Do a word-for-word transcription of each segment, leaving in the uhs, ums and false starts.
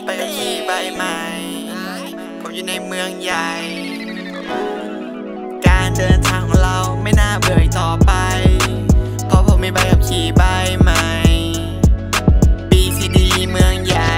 บขับขี่ใบใหม่ผมอยู่ในเมืองใหญ่การเดินทางของเราไม่น่าเบื่อต่อไปเพราะผมมีใบขับขี่ใบใหม่ บี ซี ดี เมืองใหญ่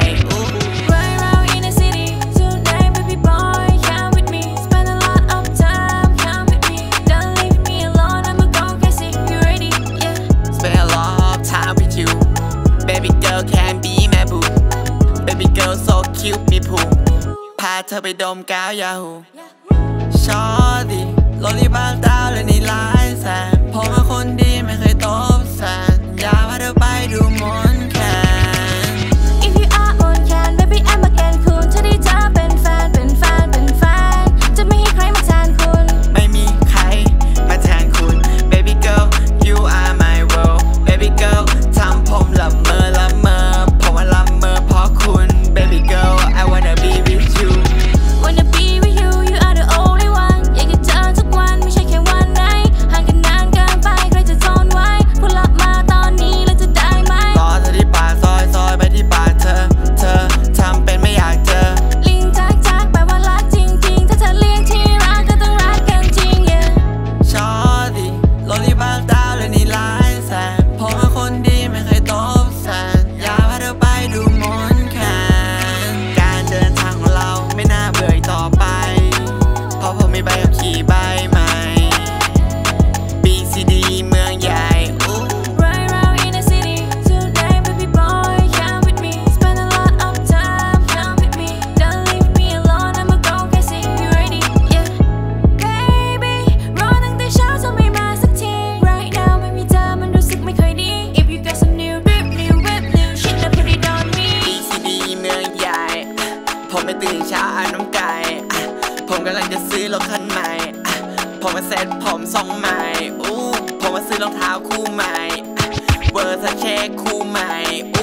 Baby girl can be my boo Baby girl so cute มีผูพาเธอไปดมกาวยาฮูชอดีโลลี่บางดาวเลยนี่หลายแสนผมเป็นคนดีไม่เคยตบแสนอยากพาเธอไปดูมนแคน If you are มนแคน baby I'm again คุณถ้าได้เจอเป็นแฟนเป็นแฟนเป็นแฟนจะไม่ให้ใครมาแทนคุณไม่มีใครมาแทนคุณ Baby girl you are my world Baby girl ทำผมละเมอละเมอผมว่าละเมอเพราะคุณ Baby girl I wanna be with you Wanna be with you you are the only one อยากจะเจอทุกวันไม่ใช่แค่วันไหนห่างกันนานเกินไปใครจะทนไว้พูดลับมาตอนนี้แล้วจะได้ไหมรอเธอที่ปากซอยซอยไปที่ปากเธอเธอทำเป็นไม่อยากเจอลิงจักจักแปลว่ารักจริงๆถ้าเธอเรียกที่รักก็ต้องรักกันจริง yeah ชอดีโลลี่บางดาวเลยนี่หลายแสนผมเป็นคนดีไม่เคยตบแสนอยากพาเธอไปดูมนแคนการเดินทางของเราไม่น่าเบื่อต่อไปเพราะผมมีใบขับขี่ใบใหม่ บี ซี ดี เมืองใหญ่ Right round in the city today baby boy come with me spend a lot of time come with me don't leave me alone I'ma go crazy you ready yeah baby รอตั้งแต่เช้าเธอไม่มาสักที right now ไม่มีเธอมันรู้สึกไม่ค่อยดี if you got some new whip new whip new shit then put it on me บี ซี ดี เมืองใหญ่ผมไม่ตื่นเช้าอาบน้ำไก่ผมกำลังจะซื้อรถคันใหม่ผมมาเซ็ตผมทรงใหม่อู้ผมมาซื้อรองเท้าคู่ใหม่เวอร์ซาเช่คู่ใหม่